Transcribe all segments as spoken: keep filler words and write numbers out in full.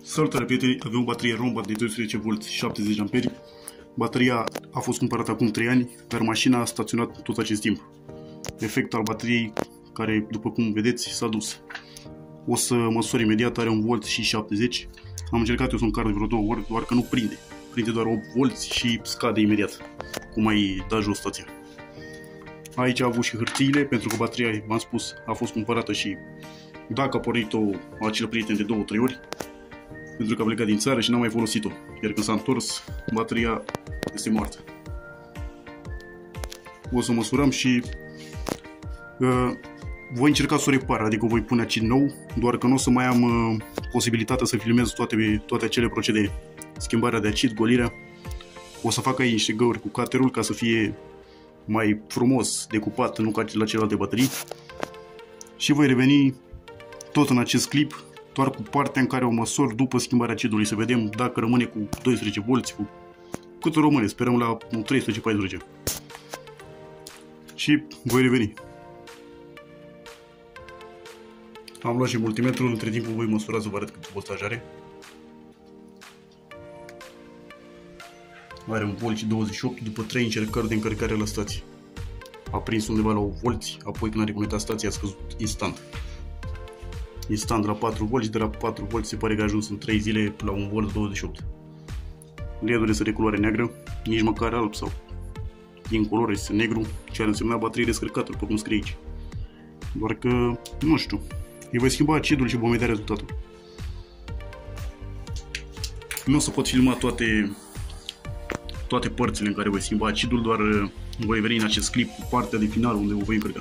Salutare prieteni, avem o baterie Rombat de doisprezece volți, șaptezeci de amperi. Bateria a fost cumpărată acum trei ani, dar mașina a staționat tot acest timp. Efectul al bateriei, care după cum vedeți s-a dus. O să măsor imediat, are un volt și șaptezeci. Am încercat eu să încarc de vreo două ori, doar că nu prinde. Prinde doar opt volți și scade imediat, cum ai dat jos stația. Aici a avut și hârtiile, pentru că bateria, v-am spus, a fost cumpărată și dacă a pornit-o acel prieten de două trei ori, pentru că a plecat din țară și n-a mai folosit-o. Iar când s-a întors, bateria este moartă. O să măsurăm și uh, voi încerca să o repar, adică voi pune acid nou, doar că nu o să mai am uh, posibilitatea să filmez toate, toate acele procedee. Schimbarea de acid, golirea. O să fac aici niște găuri cu cuterul ca să fie mai frumos decupat, nu ca la celelalte baterii. Și voi reveni tot în acest clip, doar cu partea în care o măsor după schimbarea acidului, să vedem dacă rămâne cu doisprezece volți, cu cât rămâne, sperăm la treisprezece paisprezece. Și voi reveni. Am luat și multimetrul, între timpul voi măsura să vă arăt cât voltaj are. Are un volt și douăzeci și opt după trei încercări de încărcare la stație. A prins undeva la opt volți, apoi când a reconectat stația a scăzut instant. Instant la patru volți, de la patru volți se pare că a ajuns în trei zile la un volt douăzeci și opt. L-ul este de culoare neagră, nici măcar alb sau incolor, este negru, ce ar însemna baterie descărcată, după cum scrie aici. Doar că, nu știu, îi voi schimba acidul și vom vedea rezultatul. Nu o să pot filma toate, toate părțile în care voi schimba acidul, doar voi veni în acest clip cu partea de final unde o voi încărca.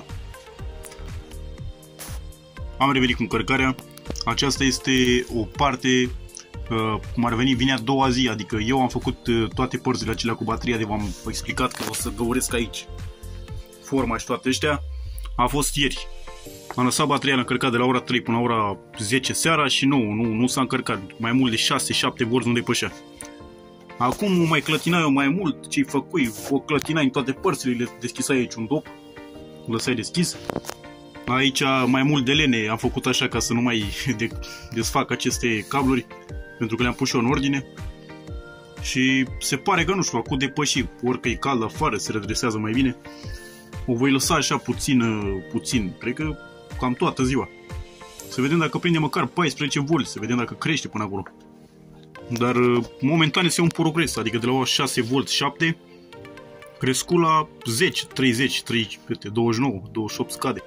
Am revenit cu încărcarea. Aceasta este o parte, uh, cum ar veni, vine a doua zi, adică eu am făcut uh, toate părțile acelea cu bateria de v-am explicat că o să găuresc aici forma și toate astea. A fost ieri. Am lăsat bateria încărcat de la ora trei până la ora zece seara și nu, nu, nu s-a încărcat. Mai mult de șase șapte volți nu depășea. Acum o mai clătina eu mai mult, ce-i făcui, o clătina în toate părțile, le deschisai aici un dop, lăsai deschis. Aici mai mult de lene am făcut așa ca să nu mai desfac aceste cabluri, pentru că le-am pus și eu în ordine. Și se pare că, nu știu, acum depăși, orică e cald afară, se redresează mai bine. O voi lăsa așa puțin, puțin, cred că cam toată ziua. Să vedem dacă prinde măcar paisprezece volți, să vedem dacă crește până acolo. Dar momentan este un progres, adică de la șase volți șapte, crescut la zece, treizeci, treizeci, douăzeci și nouă, douăzeci și opt scade.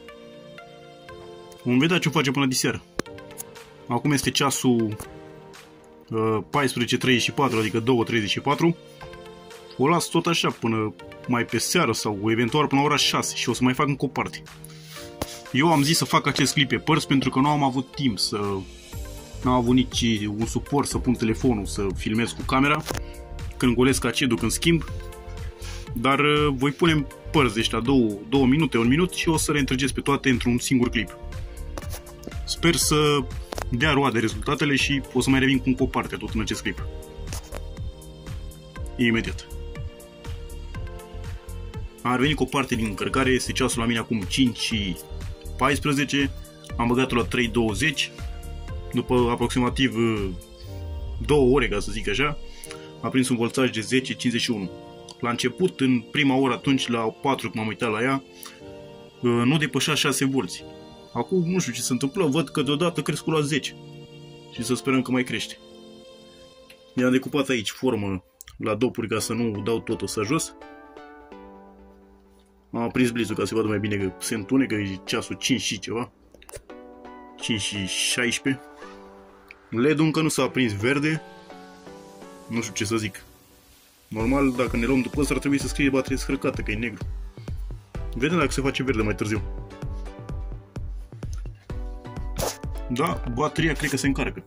Vom vedea ce face până diseară. Acum este ceasul uh, paisprezece treizeci și patru, adică două treizeci și patru. O las tot așa până mai pe seară sau eventual până la ora șase și o să mai fac încă o parte. Eu am zis să fac acest clip pe părți pentru că nu am avut timp să... Nu am avut nici un suport să pun telefonul să filmez cu camera când golesc acidul, când schimb. Dar uh, voi pune părți de ăștia, două, două minute, un minut și o să le întregesc pe toate într-un singur clip. Sper să dea roade rezultatele și o să mai revin cu încă o parte tot în acest clip. Imediat. Am revenit cu o parte din încărcare, este ceasul la mine acum cinci și paisprezece, am băgat-o la trei douăzeci, după aproximativ două ore, ca să zic așa, a prins un voltaj de zece cincizeci și unu. La început, în prima oră atunci, la patru, când m-am uitat la ea, nu depășea șase volți. Acum nu știu ce se întâmplă, văd că deodată crescut la zece. Și să sperăm că mai crește. I-am decupat aici formă la dopuri ca să nu dau totul să jos. Am aprins blitzul ca să vadă mai bine că se întunecă, e ceasul cinci și ceva. cinci și șaisprezece. L E D-ul încă nu s-a aprins verde. Nu știu ce să zic. Normal, dacă ne luăm după ăsta, ar trebui să scrie baterie descărcată, că e negru. Vedem dacă se face verde mai târziu. Da, bateria cred că se încarcă.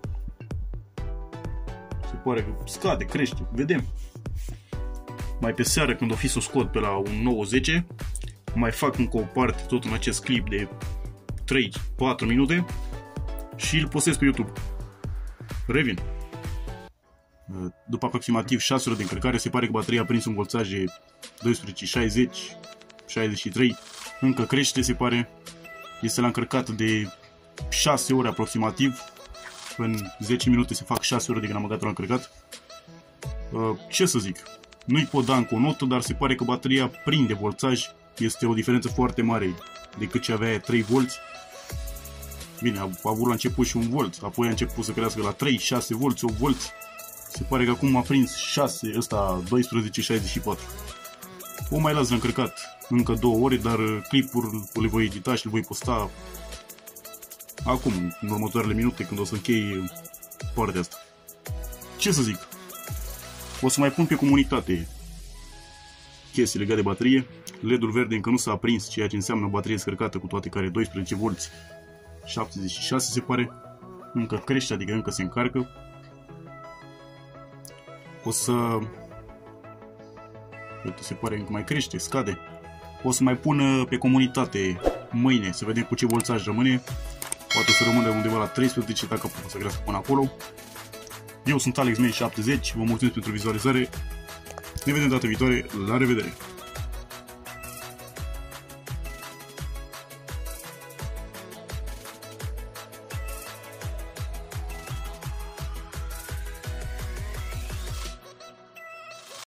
Se pare că scade, crește, vedem. Mai pe seară, când o fi să o scot pe la un nouă zece, mai fac încă o parte tot în acest clip de trei patru minute și îl postez pe YouTube. Revin. După aproximativ șase ore de încărcare, se pare că bateria a prins un voltaj de doisprezece șaizeci, șaizeci și trei. Încă crește, se pare. Este la încărcat de șase ore aproximativ. în zece minute se fac șase ore de când am băgat-o la încărcat. Uh, ce să zic? Nu-i pot da încă o notă, dar se pare că bateria prinde voltaj. Este o diferență foarte mare decât ce avea trei volți. Bine, a, a avut la început și un volt, apoi a început să crească la trei, șase volți, opt volți. Se pare că acum a prins șase, ăsta doisprezece șaizeci și patru. O mai las de încărcat încă două ore, dar clipuri le voi edita și le voi posta acum, în următoarele minute, când o să închei partea asta. Ce să zic? O să mai pun pe comunitate chestii legate de baterie. L E D-ul verde încă nu s-a aprins, ceea ce înseamnă o baterie descărcată cu toate care doisprezece volți, șaptezeci și șase se pare. Încă crește, adică încă se încarcă. O să... Uite, se pare încă mai crește, scade. O să mai pun pe comunitate mâine, să vedem cu ce voltaj rămâne. Poate să rămână undeva la treisprezece, dacă pot să crească până acolo. Eu sunt AlexMan șaptezeci, vă mulțumesc pentru vizualizare. Ne vedem data viitoare, la revedere!